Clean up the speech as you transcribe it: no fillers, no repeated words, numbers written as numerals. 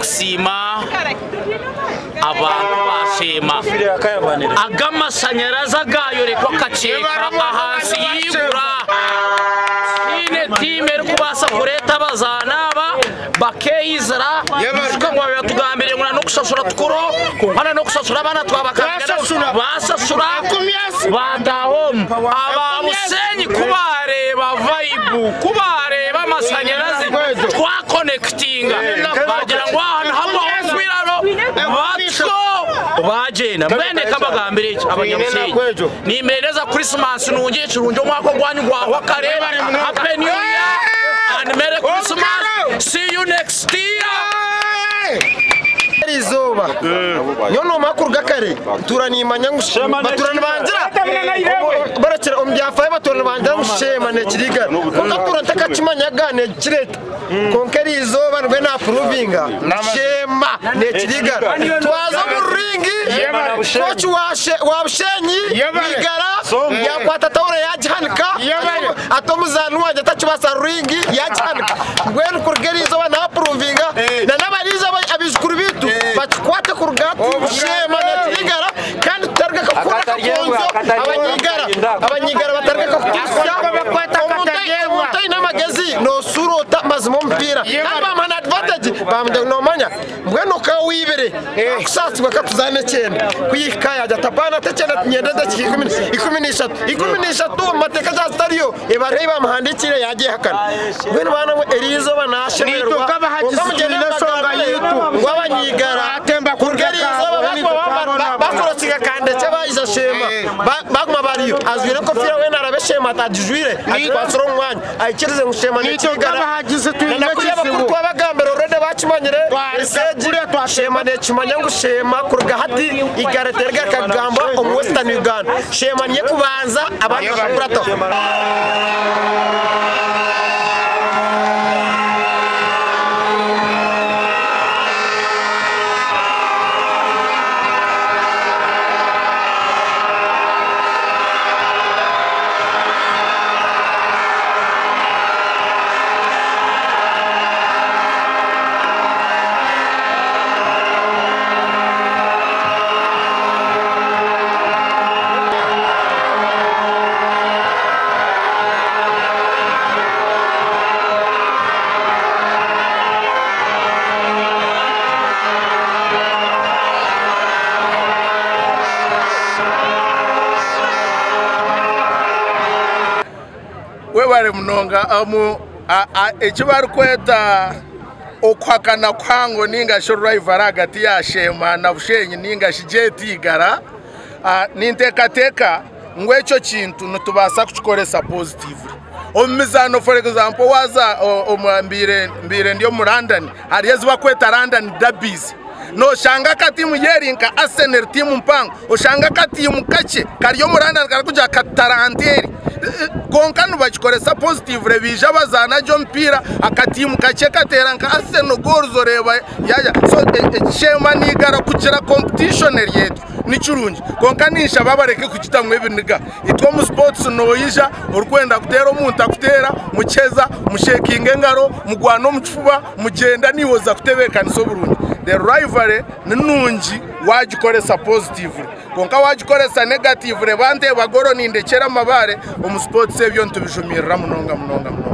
kusima abantu bashema agamashanyaraza gayorekwa kaceka ahansi yigura ine time kubasa kureta bazanaba bakeyizara tukangwa yatugambire nguna no kushashura tukuro kumpana no kushashura abana twabakangana basashura badahom aba Bushenyi kubareba vibe kubareba amashanyarazi twa connectinga bagira ngo ahantu hamwe kwiraro batwo bajena mwene kabagambire iki abanyamusenyi nimereza Christmas nungiye kirunjo mwako gwanyu gwa kareba happy new year and merry Christmas, see you next year. Izuba nyono makuru gakare turanimanya ngushema baturana banjira barakira ombyafaye baturana banjira ngushema ne kiriga kuko turantaka kimanya gane kireta konkeri izuba rwe na provinga shema ne kiriga twaza mu ringi coach wa Bushenyi bigara yakwata tawre yajahanka atomuzanu wanje tachibasa ringi yajahanka ngwenu kurgeri izuba na provinga na nabariza abizukuru bitu batkwata kurugati Sheema na Tigara kandi targa kakura kakonzo abanyigara batarga kakutisya bakwata katagewa ina magezi no surota mazimo mpira aba man advantage bamde no manya mbweno ka wibere kusatsi bakatuzane cyenda kuyikaya jatapana tacenda nyenda daki 13 mateka za stadio ebareba mahandikire yagiye hakana mbweno bana erizo banashemerwa ukamugenda songa yitu ngwabanyigara atemba kurgeri bakorotsinga kande cyabayiza Sheema baguma bariyo azwire ko fira we narabeshema atadijwire atwatsoro mwanya ayikirize ngushema n'ikigara bahagize tuyinakisibu twabagambero rede bakimanyire esejire twashema ne kimanya ngushema kurga hati igare terga kagamba om Western Uganda Sheema nye kubanza abantu bakurato webare munonga ekibari kweta okwakana kwango ninga sho rival hagati ya Sheema na Bushenyi ninga shijetigara nintekateka ngwecho kintu nutubasa kukikoresa positively omizano for example waza omwambire ndiyo mu London hari yaziba kweta London derbies no shanga katimu yerinka Arsenal timu mpango oshanga katimu kache kariyo mu London karakuja kataranteri konkanu bakikoresa positive rebija bazana jo mpira akatimu kache kateranka Arsenal goals oreba yaja so Sheema nigara kukira competition yetu nichurunji konkanisha babareke kukitamwe biniga itwo mu sports noyija urkwenda kutera umuntu akutera mucheza mushekinge ngaro mugwano mukifuba mugenda niwoza kutebekana so Burundi the rivalry ninunji wagikoresa positive konka wagikoresa negative rebante bagoro nindekera mabare mu sports ebyo ntubijumirira munonga